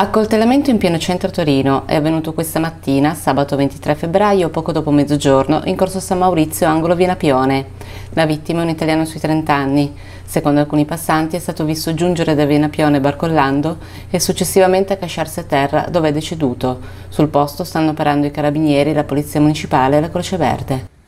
Accoltellamento in pieno centro a Torino è avvenuto questa mattina, sabato 23 febbraio, poco dopo mezzogiorno, in corso San Maurizio, angolo Via Napione. La vittima è un italiano sui 30 anni. Secondo alcuni passanti è stato visto giungere da Via Napione barcollando e successivamente accasciarsi a terra dove è deceduto. Sul posto stanno operando i carabinieri, la polizia municipale e la Croce Verde.